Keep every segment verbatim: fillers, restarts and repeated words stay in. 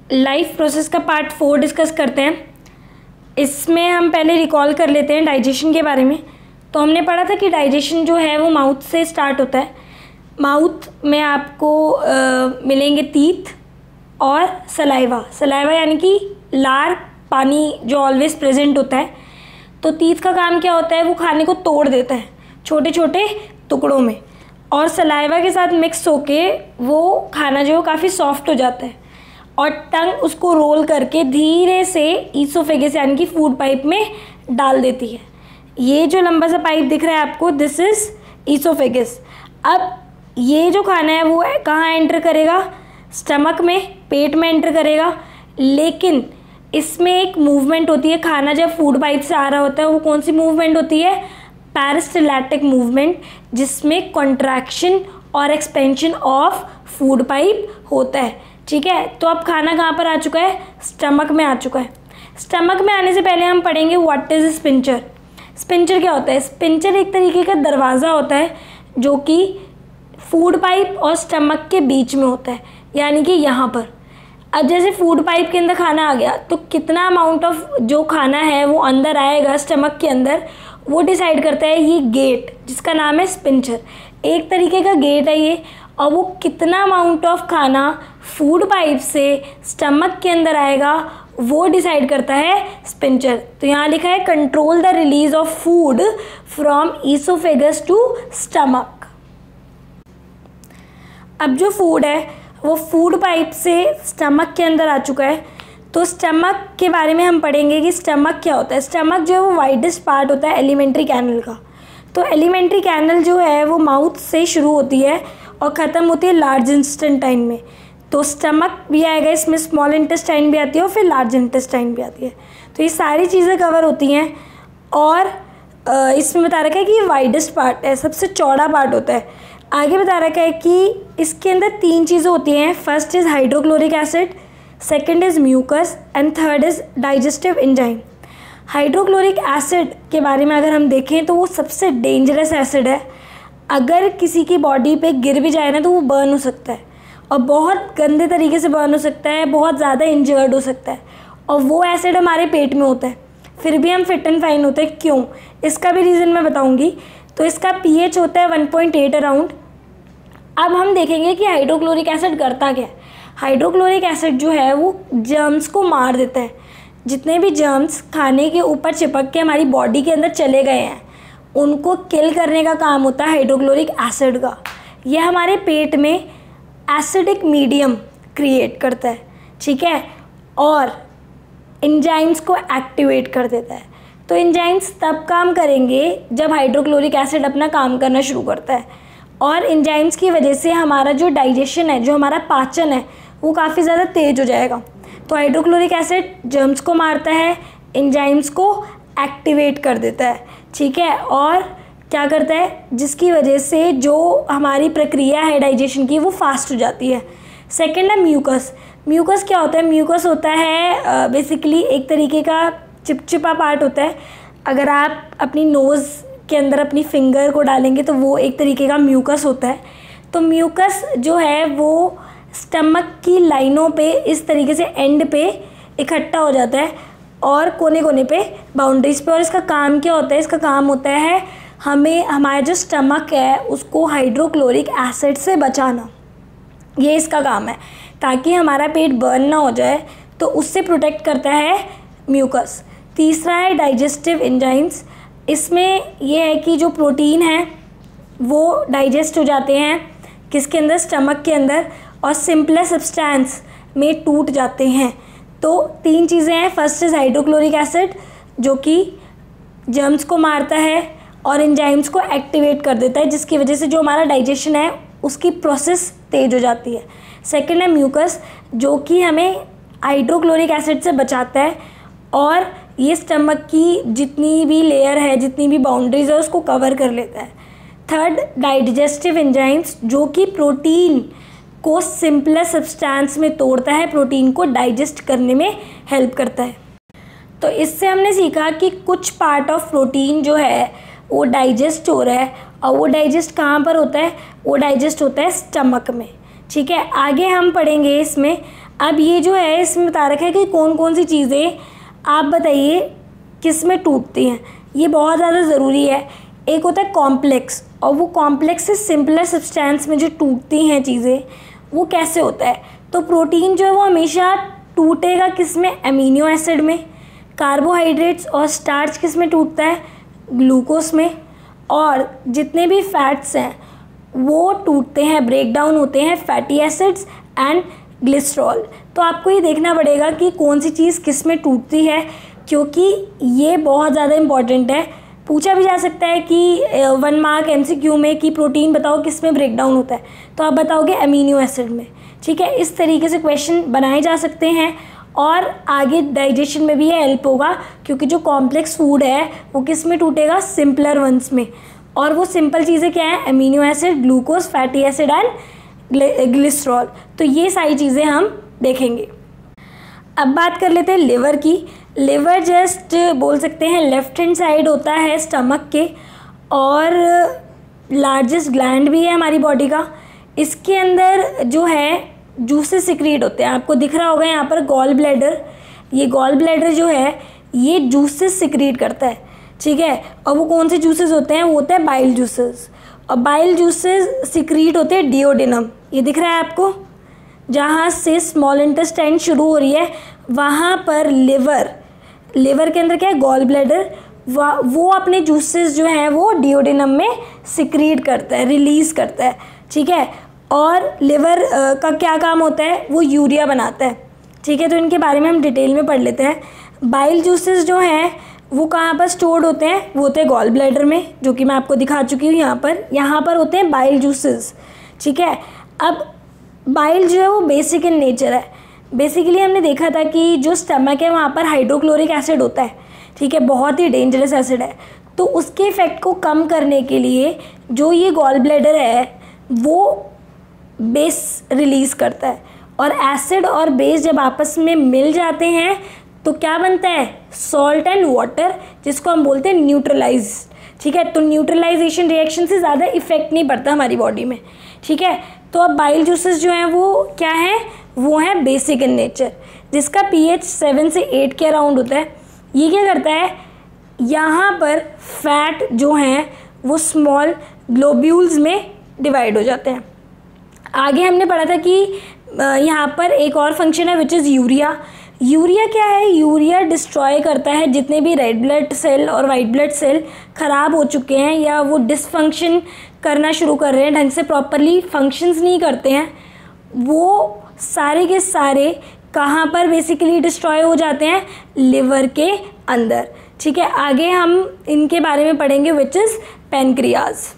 Life process का part four discuss करते हैं। इसमें हम पहले रिकॉल कर लेते हैं डाइजेशन के बारे में। तो हमने पढ़ा था कि डाइजेशन जो है वो माउथ से स्टार्ट होता है। माउथ में आपको आ, मिलेंगे टीथ और सलाइवा। सलाइवा यानी कि लार, पानी जो ऑलवेज प्रेजेंट होता है। तो टीथ का काम क्या होता है, वो खाने को तोड़ देता है छोटे छोटे टुकड़ों में, और सलाइवा के साथ मिक्स होके वो खाना जो है काफ़ी सॉफ्ट हो जाता है, और टंग उसको रोल करके धीरे से ईसोफेगस यानी कि फूड पाइप में डाल देती है। ये जो लंबा सा पाइप दिख रहा है आपको, दिस इज़ ईसोफेगस। अब ये जो खाना है वो कहाँ एंटर करेगा, स्टमक में, पेट में एंटर करेगा। लेकिन इसमें एक मूवमेंट होती है, खाना जब फूड पाइप से आ रहा होता है वो कौन सी मूवमेंट होती है, पेरिस्टाल्टिक मूवमेंट, जिसमें कॉन्ट्रैक्शन और एक्सपेंशन ऑफ फूड पाइप होता है। ठीक है, तो अब खाना कहाँ पर आ चुका है, स्टमक में आ चुका है। स्टमक में आने से पहले हम पढ़ेंगे व्हाट इज स्पिंचर। स्पिंचर क्या होता है, स्पिंचर एक तरीके का दरवाज़ा होता है जो कि फूड पाइप और स्टमक के बीच में होता है, यानी कि यहाँ पर। अब जैसे फूड पाइप के अंदर खाना आ गया तो कितना अमाउंट ऑफ जो खाना है वो अंदर आएगा स्टमक के अंदर, वो डिसाइड करता है ये गेट, जिसका नाम है स्पिंचर। एक तरीके का गेट है ये, और वो कितना अमाउंट ऑफ खाना फूड पाइप से स्टमक के अंदर आएगा वो डिसाइड करता है स्पिंचर। तो यहाँ लिखा है control the release of food from oesophagus to stomach. अब जो फूड है वो फूड पाइप से स्टमक के अंदर आ चुका है। तो स्टमक के बारे में हम पढ़ेंगे कि स्टमक क्या होता है। स्टमक जो है वो वाइडेस्ट पार्ट होता है एलिमेंट्री कैनल का। तो एलिमेंट्री कैनल जो है वो माउथ से शुरू होती है और ख़त्म होती है लार्ज इंटेस्टाइन में। तो स्टमक भी आएगा इसमें, स्मॉल इंटेस्टाइन भी आती है और फिर लार्ज इंटेस्टाइन भी आती है। तो ये सारी चीज़ें कवर होती हैं, और इसमें बता रखा है कि ये वाइडेस्ट पार्ट है, सबसे चौड़ा पार्ट होता है। आगे बता रखा है कि इसके अंदर तीन चीज़ें होती हैं। First is hydrochloric acid, second is mucus and third is digestive enzyme. Hydrochloric acid के बारे में अगर हम देखें तो वो सबसे डेंजरस एसिड है। अगर किसी की बॉडी पे गिर भी जाए ना तो वो बर्न हो सकता है, और बहुत गंदे तरीके से बर्न हो सकता है, बहुत ज़्यादा इंजर्ड हो सकता है। और वो एसिड हमारे पेट में होता है, फिर भी हम फिट एंड फाइन होते हैं। क्यों, इसका भी रीज़न मैं बताऊंगी। तो इसका पीएच होता है वन पॉइंट एट अराउंड। अब हम देखेंगे कि हाइड्रोक्लोरिक एसिड करता क्या है। हाइड्रोक्लोरिक एसिड जो है वो जर्म्स को मार देता है। जितने भी जर्म्स खाने के ऊपर चिपक के हमारी बॉडी के अंदर चले गए हैं उनको किल करने का काम होता है हाइड्रोक्लोरिक एसिड का। यह हमारे पेट में एसिडिक मीडियम क्रिएट करता है, ठीक है, और एंजाइम्स को एक्टिवेट कर देता है। तो एंजाइम्स तब काम करेंगे जब हाइड्रोक्लोरिक एसिड अपना काम करना शुरू करता है, और एंजाइम्स की वजह से हमारा जो डाइजेशन है, जो हमारा पाचन है, वो काफ़ी ज़्यादा तेज हो जाएगा। तो हाइड्रोक्लोरिक एसिड जर्म्स को मारता है, एंजाइम्स को एक्टिवेट कर देता है, ठीक है, और क्या करता है, जिसकी वजह से जो हमारी प्रक्रिया है डाइजेशन की वो फास्ट हो जाती है। सेकेंड है म्यूकस। म्यूकस क्या होता है, म्यूकस होता है बेसिकली uh, एक तरीके का चिपचिपा पार्ट होता है। अगर आप अपनी नोज़ के अंदर अपनी फिंगर को डालेंगे तो वो एक तरीके का म्यूकस होता है। तो म्यूकस जो है वो स्टमक की लाइनों पे इस तरीके से एंड पे इकट्ठा हो जाता है और कोने कोने पे, बाउंड्रीज पे। और इसका काम क्या होता है, इसका काम होता है हमें हमारा जो स्टमक है उसको हाइड्रोक्लोरिक एसिड से बचाना। ये इसका काम है, ताकि हमारा पेट बर्न ना हो जाए, तो उससे प्रोटेक्ट करता है म्यूकस। तीसरा है डाइजेस्टिव एंजाइम्स। इसमें यह है कि जो प्रोटीन है वो डाइजेस्ट हो जाते हैं किसके अंदर, स्टमक के अंदर, और सिंपलर सब्सटेंस में टूट जाते हैं। तो तीन चीज़ें हैं। फर्स्ट इज़ हाइड्रोक्लोरिक एसिड जो कि जर्म्स को मारता है और एंजाइम्स को एक्टिवेट कर देता है, जिसकी वजह से जो हमारा डाइजेशन है उसकी प्रोसेस तेज हो जाती है। सेकेंड है म्यूकस जो कि हमें हाइड्रोक्लोरिक एसिड से बचाता है, और ये स्टमक की जितनी भी लेयर है, जितनी भी बाउंड्रीज है, उसको कवर कर लेता है। थर्ड डाइजेस्टिव एंजाइम्स जो कि प्रोटीन को सिंपलर सब्सटेंस में तोड़ता है, प्रोटीन को डाइजेस्ट करने में हेल्प करता है। तो इससे हमने सीखा कि कुछ पार्ट ऑफ प्रोटीन जो है वो डाइजेस्ट हो रहा है, और वो डाइजेस्ट कहाँ पर होता है, वो डाइजेस्ट होता है स्टमक में, ठीक है। आगे हम पढ़ेंगे इसमें अब ये जो है इसमें बता रखा है कि कौन कौन सी चीज़ें आप बताइए किस में टूटती हैं, ये बहुत ज़्यादा ज़रूरी है। एक होता है कॉम्प्लेक्स, और वो कॉम्प्लेक्स से सिंपलर सब्सटेंस में जो टूटती हैं चीज़ें वो कैसे होता है। तो प्रोटीन जो है वो हमेशा टूटेगा किस में, अमीनो एसिड में। कार्बोहाइड्रेट्स और स्टार्च किस में टूटता है, ग्लूकोज में। और जितने भी फैट्स हैं वो टूटते हैं, ब्रेक डाउन होते हैं फैटी एसिड्स एंड ग्लिसरॉल। तो आपको ये देखना पड़ेगा कि कौन सी चीज़ किस में टूटती है, क्योंकि ये बहुत ज़्यादा इम्पॉर्टेंट है। पूछा भी जा सकता है कि वन मार्क एमसीक्यू में कि प्रोटीन बताओ किस में ब्रेक डाउन होता है, तो आप बताओगे अमीनो एसिड में। ठीक है, इस तरीके से क्वेश्चन बनाए जा सकते हैं और आगे डाइजेशन में भी ये हेल्प होगा, क्योंकि जो कॉम्प्लेक्स फूड है वो किस में टूटेगा, सिंपलर वंस में। और वो सिंपल चीज़ें क्या हैं, amino acid, glucose, fatty acid and glycerol. तो ये सारी चीज़ें हम देखेंगे। अब बात कर लेते हैं लिवर की। लिवर जस्ट बोल सकते हैं लेफ्ट हैंड साइड होता है स्टमक के, और लार्जेस्ट ग्लैंड भी है हमारी बॉडी का। इसके अंदर जो है जूसेस सिक्रीट होते हैं, आपको दिख रहा होगा यहाँ पर गॉल ब्लैडर। ये गॉल ब्लैडर जो है ये जूसेस सिक्रीट करता है। ठीक है, और वो कौन से जूसेस होते हैं, वो होते हैं बाइल जूसेस। और बाइल जूसेस सिक्रीट होते हैं डिओडिनम, ये दिख रहा है आपको, जहाँ से स्मॉल इंटेस्टाइन शुरू हो रही है वहाँ पर लिवर, लिवर के अंदर क्या है, गॉल ब्लैडर, वो अपने जूसेस जो हैं वो डिओडिनम में सिक्रीट करता है, रिलीज़ करता है। ठीक है, और लिवर का क्या काम होता है, वो यूरिया बनाता है। ठीक है, तो इनके बारे में हम डिटेल में पढ़ लेते हैं। बाइल जूसेस जो हैं वो कहाँ पर स्टोर्ड होते हैं, वो होते हैं गॉल ब्लैडर में, जो कि मैं आपको दिखा चुकी हूँ यहाँ पर। यहाँ पर होते हैं बाइल जूसेस। ठीक है, अब बाइल जो है वो बेसिक इन नेचर है। बेसिकली हमने देखा था कि जो स्टमक है वहाँ पर हाइड्रोक्लोरिक एसिड होता है। ठीक है, बहुत ही डेंजरस एसिड है। तो उसके इफेक्ट को कम करने के लिए जो ये गॉल ब्लैडर है वो बेस रिलीज़ करता है, और एसिड और बेस जब आपस में मिल जाते हैं तो क्या बनता है, सॉल्ट एंड वाटर, जिसको हम बोलते हैं न्यूट्रलाइज। ठीक है, तो न्यूट्रलाइजेशन रिएक्शन से ज़्यादा इफेक्ट नहीं पड़ता हमारी बॉडी में। ठीक है, तो अब बाइल जूसेस जो हैं वो क्या है, वो है बेसिक इन नेचर, जिसका पीएच सेवन से एट के अराउंड होता है। ये क्या करता है, यहाँ पर फैट जो हैं वो स्मॉल ग्लोब्यूल्स में डिवाइड हो जाते हैं। आगे हमने पढ़ा था कि यहाँ पर एक और फंक्शन है विच इज़ यूरिया। यूरिया क्या है, यूरिया डिस्ट्रॉय करता है जितने भी रेड ब्लड सेल और वाइट ब्लड सेल ख़राब हो चुके हैं या वो डिसफंक्शन करना शुरू कर रहे हैं, ढंग से प्रॉपरली फंक्शंस नहीं करते हैं, वो सारे के सारे कहाँ पर बेसिकली डिस्ट्रॉय हो जाते हैं, लिवर के अंदर। ठीक है, आगे हम इनके बारे में पढ़ेंगे विच इज़ पैनक्रियाज।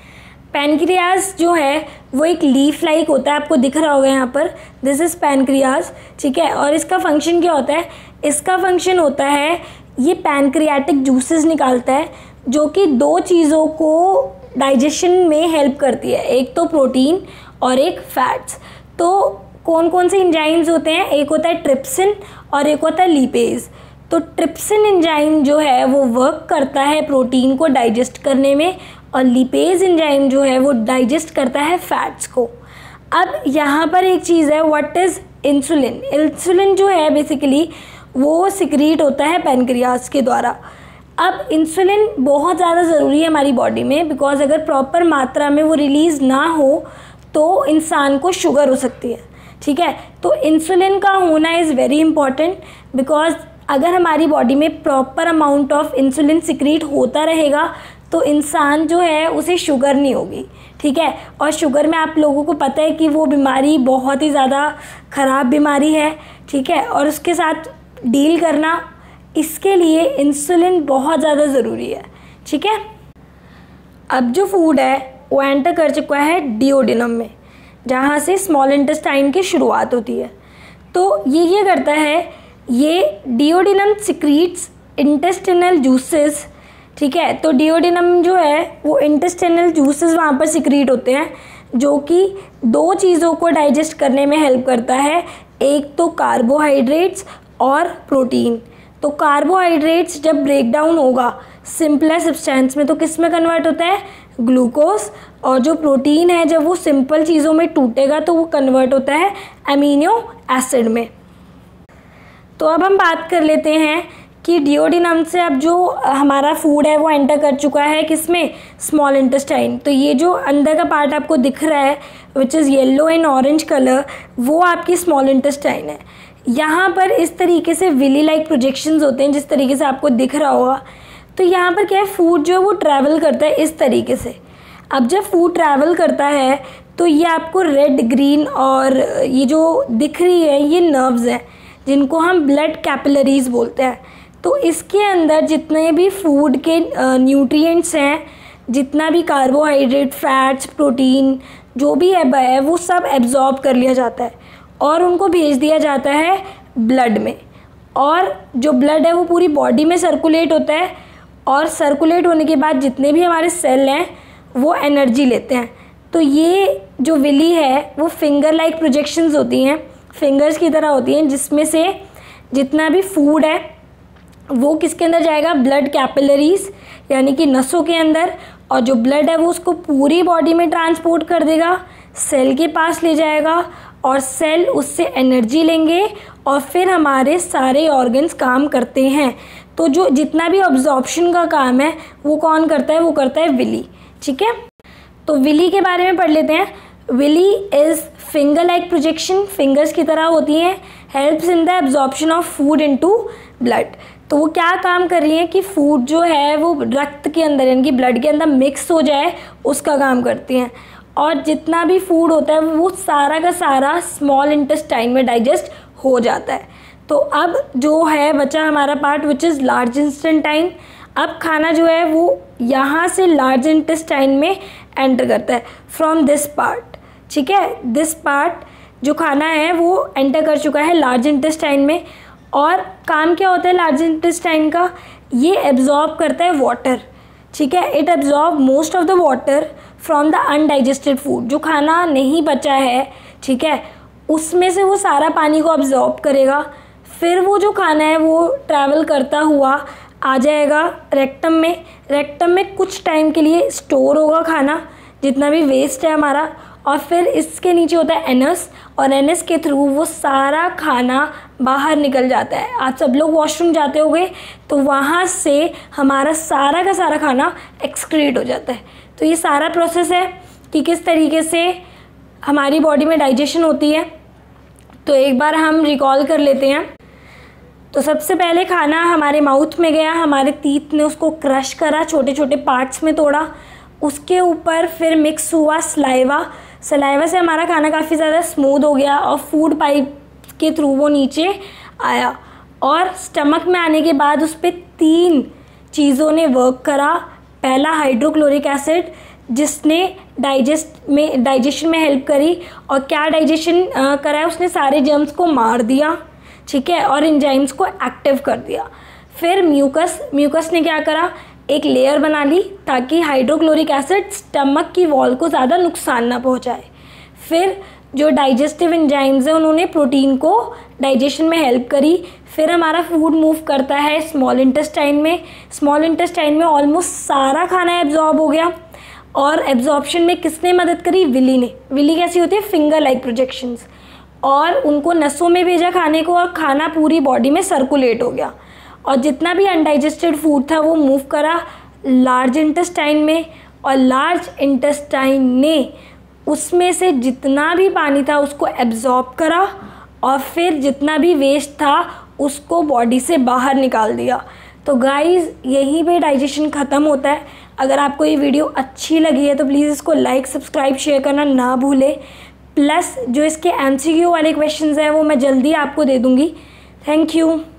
पैनक्रियाज जो है वो एक लीफ लाइक होता है, आपको दिख रहा होगा यहाँ पर, दिस इज़ पैनक्रियाज। ठीक है, और इसका फंक्शन क्या होता है, इसका फंक्शन होता है ये पैनक्रियाटिक जूसेस निकालता है, जो कि दो चीज़ों को डाइजेशन में हेल्प करती है, एक तो प्रोटीन और एक फैट्स। तो कौन कौन से एंजाइम्स होते हैं, एक होता है ट्रिप्सिन और एक होता है लिपेज। तो ट्रिप्सिन एंजाइम जो है वो वर्क करता है प्रोटीन को डाइजेस्ट करने में, और लिपेज एंजाइम जो है वो डाइजेस्ट करता है फैट्स को। अब यहाँ पर एक चीज़ है, व्हाट इज़ इंसुलिन। इंसुलिन जो है बेसिकली वो सिक्रीट होता है पैनक्रियाज के द्वारा। अब इंसुलिन बहुत ज़्यादा ज़रूरी है हमारी बॉडी में, बिकॉज अगर प्रॉपर मात्रा में वो रिलीज़ ना हो तो इंसान को शुगर हो सकती है। ठीक है, तो इंसुलिन का होना इज़ वेरी इंपॉर्टेंट, बिकॉज अगर हमारी बॉडी में proper amount of insulin secrete होता रहेगा तो इंसान जो है उसे शुगर नहीं होगी। ठीक है, और शुगर में आप लोगों को पता है कि वो बीमारी बहुत ही ज़्यादा ख़राब बीमारी है। ठीक है, और उसके साथ डील करना, इसके लिए इंसुलिन बहुत ज़्यादा ज़रूरी है। ठीक है, अब जो फूड है वो एंटर कर चुका है डिओडिनम में, जहाँ से स्मॉल इंटेस्टाइन की शुरुआत होती है। तो ये क्या करता है, ये डिओडिनम सिक्रीट्स इंटेस्टिनल जूसेस। ठीक है, तो डिओडिनम जो है वो इंटेस्टिनल जूसेस वहाँ पर सिक्रीट होते हैं, जो कि दो चीज़ों को डाइजेस्ट करने में हेल्प करता है, एक तो कार्बोहाइड्रेट्स और प्रोटीन। तो कार्बोहाइड्रेट्स जब ब्रेक डाउन होगा सिंपलर सब्सटेंस में तो किस में कन्वर्ट होता है, ग्लूकोज, और जो प्रोटीन है जब वो सिंपल चीज़ों में टूटेगा तो वो कन्वर्ट होता है अमीनो एसिड में। तो अब हम बात कर लेते हैं कि डिओडिनम से अब जो हमारा फूड है वो एंटर कर चुका है किसमें, स्मॉल इंटेस्टाइन। तो ये जो अंदर का पार्ट आपको दिख रहा है which is yellow and orange colour, वो आपकी स्मॉल इंटेस्टाइन है। यहाँ पर इस तरीके से विली लाइक प्रोजेक्शंस होते हैं जिस तरीके से आपको दिख रहा होगा। तो यहाँ पर क्या है, फूड जो है वो ट्रैवल करता है इस तरीके से। अब जब फूड ट्रैवल करता है तो ये आपको रेड, ग्रीन और ये जो दिख रही है ये नर्व्स हैं जिनको हम ब्लड कैपिलरीज बोलते हैं। तो इसके अंदर जितने भी फूड के न्यूट्रिएंट्स हैं, जितना भी कार्बोहाइड्रेट, फैट्स, प्रोटीन जो भी है वो सब एब्जॉर्ब कर लिया जाता है और उनको भेज दिया जाता है ब्लड में। और जो ब्लड है वो पूरी बॉडी में सर्कुलेट होता है और सर्कुलेट होने के बाद जितने भी हमारे सेल हैं वो एनर्जी लेते हैं। तो ये जो विली है वो फिंगर लाइक प्रोजेक्शंस होती हैं, फिंगर्स की तरह होती हैं, जिसमें से जितना भी फूड है वो किसके अंदर जाएगा, ब्लड कैपिलरीज यानी कि नसों के अंदर, और जो ब्लड है वो उसको पूरी बॉडी में ट्रांसपोर्ट कर देगा, सेल के पास ले जाएगा और सेल उससे एनर्जी लेंगे और फिर हमारे सारे ऑर्गन्स काम करते हैं। तो जो जितना भी ऑब्जॉर्प्शन का काम है वो कौन करता है, वो करता है विली। ठीक है, तो विली के बारे में पढ़ लेते हैं। Villi is finger like projection, fingers की तरह होती हैं, helps in the absorption of food into blood. तो वो क्या काम कर रही है कि फूड जो है वो रक्त के अंदर यानी कि ब्लड के अंदर मिक्स हो जाए उसका काम करती हैं। और जितना भी फूड होता है वो सारा का सारा स्मॉल इंटेस्टाइन में डाइजेस्ट हो जाता है। तो अब जो है बचा हमारा part which is large intestine. अब खाना जो है वो यहाँ से लार्ज इंटेस्टाइन में एंटर करता है फ्रॉम दिस पार्ट। ठीक है, दिस पार्ट जो खाना है वो एंटर कर चुका है लार्ज इंटेस्टाइन में। और काम क्या होता है लार्ज इंटेस्टाइन का, ये एब्जॉर्ब करता है वाटर। ठीक है, it absorb most of the water from the undigested food. जो खाना नहीं बचा है, ठीक है, उसमें से वो सारा पानी को एब्जॉर्ब करेगा। फिर वो जो खाना है वो ट्रैवल करता हुआ आ जाएगा रेक्टम में। रेक्टम में कुछ टाइम के लिए स्टोर होगा खाना, जितना भी वेस्ट है हमारा, और फिर इसके नीचे होता है एनस, और एनस के थ्रू वो सारा खाना बाहर निकल जाता है। आज सब लोग वॉशरूम जाते होंगे तो वहाँ से हमारा सारा का सारा खाना एक्सक्रीट हो जाता है। तो ये सारा प्रोसेस है कि किस तरीके से हमारी बॉडी में डाइजेशन होती है। तो एक बार हम रिकॉल कर लेते हैं। तो सबसे पहले खाना हमारे माउथ में गया, हमारे टीथ ने उसको क्रश करा, छोटे छोटे पार्ट्स में तोड़ा, उसके ऊपर फिर मिक्स हुआ सलाइवा। सलाइवा से हमारा खाना काफ़ी ज़्यादा स्मूथ हो गया और फूड पाइप के थ्रू वो नीचे आया। और स्टमक में आने के बाद उस पर तीन चीज़ों ने वर्क करा। पहला हाइड्रोक्लोरिक एसिड जिसने डाइजेस्ट में डाइजेशन में हेल्प करी, और क्या डाइजेशन करा है, उसने सारे जर्म्स को मार दिया। ठीक है, और एंजाइम्स को एक्टिव कर दिया। फिर म्यूकस म्यूकस ने क्या करा, एक लेयर बना ली ताकि हाइड्रोक्लोरिक एसिड स्टमक की वॉल को ज़्यादा नुकसान ना पहुंचाए। फिर जो डाइजेस्टिव एंजाइम्स हैं उन्होंने प्रोटीन को डाइजेशन में हेल्प करी। फिर हमारा फूड मूव करता है स्मॉल इंटेस्टाइन में। स्मॉल इंटेस्टाइन में ऑलमोस्ट सारा खाना एब्जॉर्ब हो गया, और एब्जॉर्प्शन में किसने मदद करी, विली ने। विली कैसी होती है, फिंगर लाइक प्रोजेक्शंस, और उनको नसों में भेजा खाने को, और खाना पूरी बॉडी में सर्कुलेट हो गया। और जितना भी अनडाइजेस्टेड फूड था वो मूव करा लार्ज इंटेस्टाइन में, और लार्ज इंटेस्टाइन ने उसमें से जितना भी पानी था उसको एब्जॉर्ब करा, और फिर जितना भी वेस्ट था उसको बॉडी से बाहर निकाल दिया। तो गाइज़ यहीं पे डाइजेशन ख़त्म होता है। अगर आपको ये वीडियो अच्छी लगी है तो प्लीज़ इसको लाइक, सब्सक्राइब, शेयर करना ना भूलें। प्लस जो इसके एम सी क्यू वाले क्वेश्चंस हैं वो मैं जल्दी आपको दे दूँगी। Thank you.